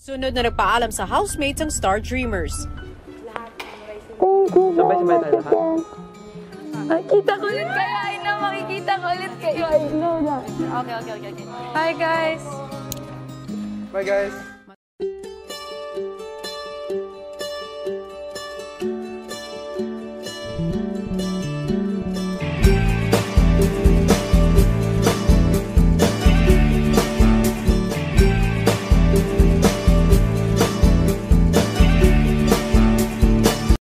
Sunod na nagpaalam sa housemates ang Star Dreamers. Sabay-sabay tayo lahat. Makikita ko ulit kayo. I know, makikita ko ulit kayo. I know na. Okay. Bye, guys. Bye, guys.